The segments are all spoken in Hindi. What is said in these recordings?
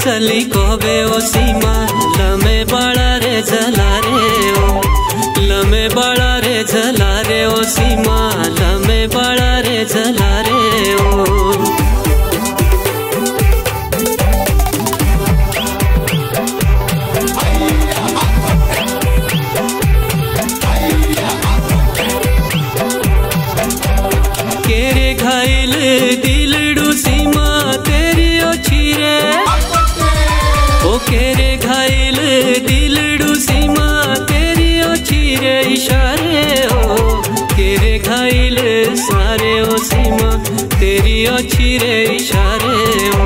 चली कहबे ओ सीमा लमे बड़ा रे झला रे ओ लमे बड़ा रे झला रे ओ सीमा लमे बड़ा रे झला रे ओ केरे घायल दिलड़ू सीमा तेरी ओछी रे ओ केरे घायल दिलड़ू सीमा तेरी ओछी रे इशारे ओ केरे घायल सारे ओ सीमा तेरी ओछी रे इशारे ओ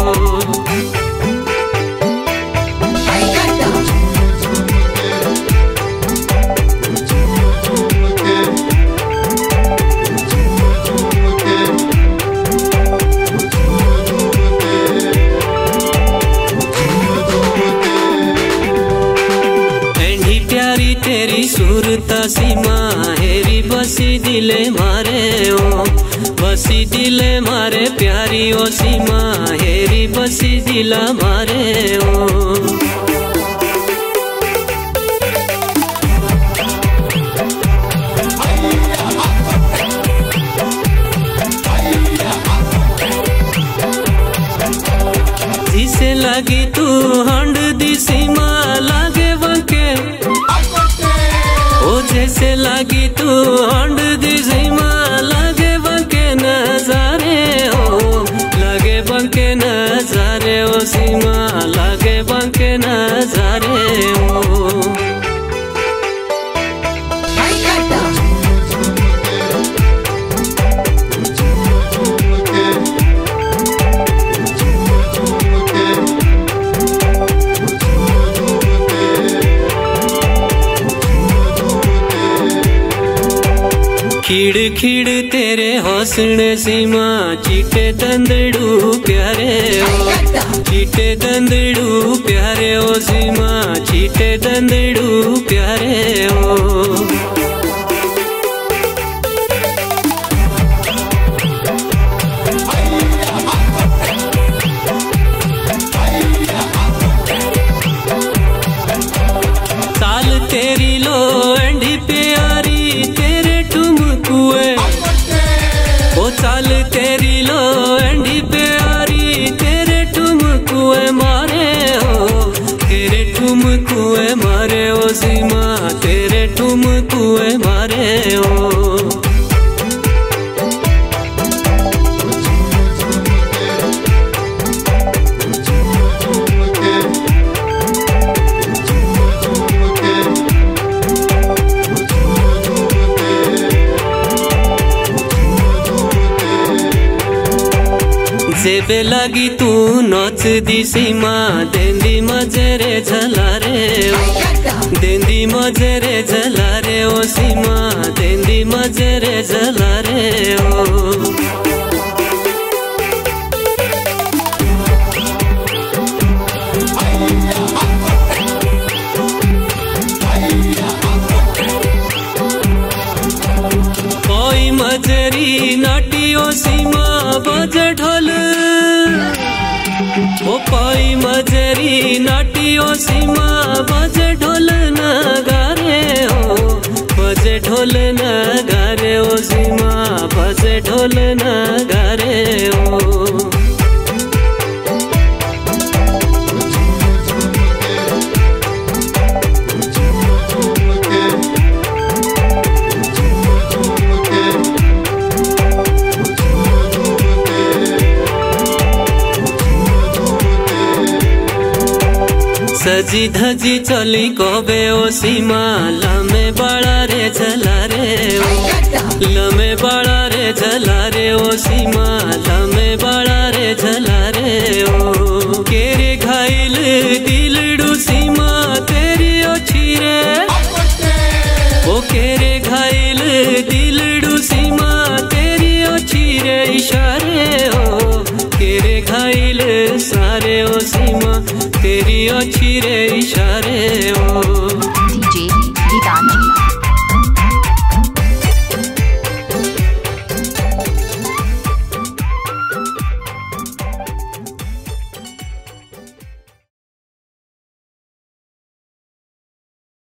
तेरी सूरता सीमा हेरी बसी दिले मारे ओ बसी दिले मारे प्यारी ओ सीमा हेरी बसी दिला मारे ओ जिसे लगी तू हंड दी सीमा लागे वंके ओ जैसे लगी तू हंड दी सीमा लगे बंके नजारे हो लगे बंके नजारे ओ सीमा लगे बंके नजारे हो खिड़ खिड़ तेरे हौसने सीमा चीटे दंदड़ू प्यारे ओ चीटे दंदड़ू प्यारे ओ सीमा चीटे दंदड़ू प्यारे ओ साल तेरी लो एंडी प्यारी तेरे ठुमकुए ओ चाल तेरी लो एंडी प्यारी तेरे ठुमकुए मारे हो तेरे ठुमकुए मारे ओ सीमा तेरे ठुमकुए मारे हो जेबे लगी तू नच दी सीमा देंदी मजेरे झला रे ओ देंदी मजेरे झला रे ओ सीमा देंदी मजेरे झला रे ओ कोई मजरी नाटी ओ सीमा बजे ढोल ओ कोई मजरी नाटी ओ सीमा बजे ढोल नगारे ओ बजे ढोल नगारे ओ सीमा बजे ढोल नगारे ओ सजी धजी चली कहबे ओ सीमा लमे बड़ा रे झला रे ओ लमे बड़ा रे झला रे ओ सीमा लमे बड़ा रे झला रे ओ केरे घायल दिलड़ू सीमा तेरी ओछी रे ओ केरे घायल दिलड़ू सीमा तेरी ओछी रे इशारे हो केरे घायल सारे ओ सीमा तेरी ओछी रे इशारे